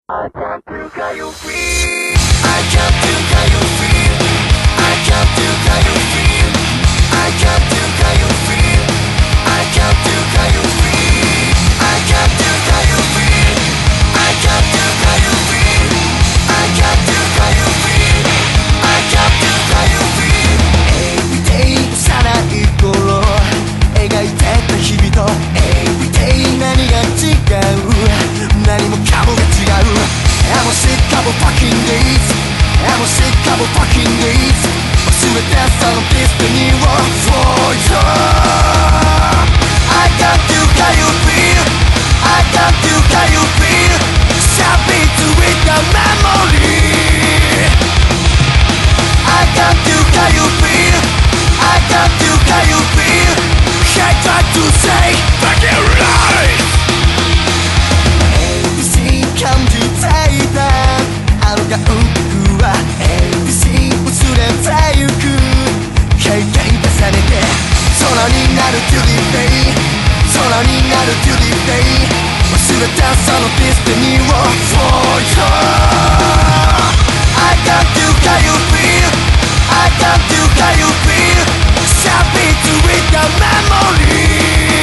I can't do you free. I can't do you free. I can't do you free. I can't do you free. I can't do you free. I can't do you free. I can't do you free. I can't do you free. I can't do you free. Everyday 幼い頃描いてた日々と Everyday 何が違う何もかもが違う I'm sick of fucking days I'm sick of fucking days 忘れてそのディスティニーを For you I can't do you feel I can't do you feel Sabit with the memory I can't do you feel I can't do you feel I try to say fuck your life ABC 感じていたあの感覚は ABC 薄れてゆく経験重ねて空になる To the day 空になる To the day 忘れたそのディスティニーを For you I can't do you feel I can't do you feel Sabit with the memory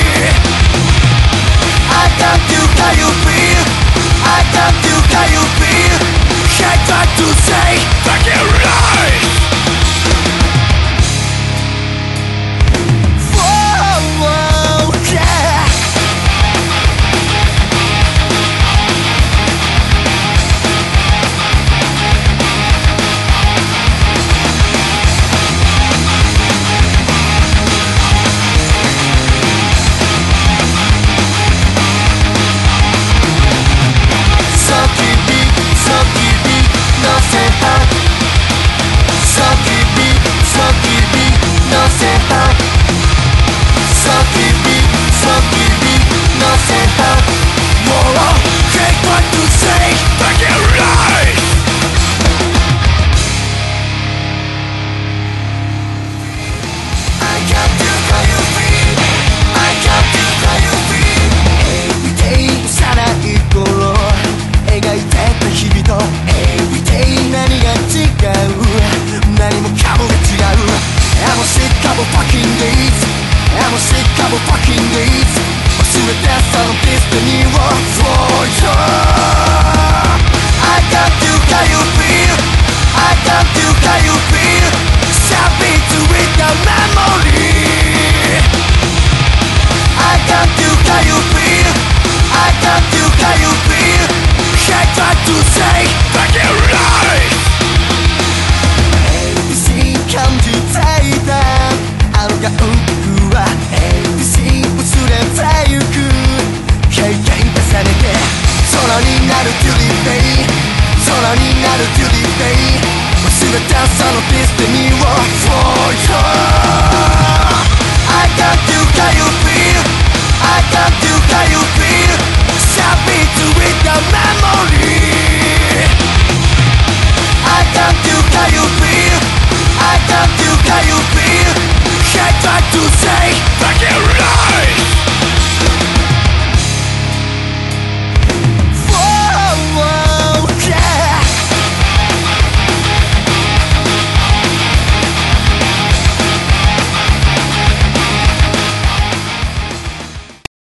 I can't do you feel I can't do you feel I try to say fuck your life Whoa, yeah空になる To the day 忘れたそのディス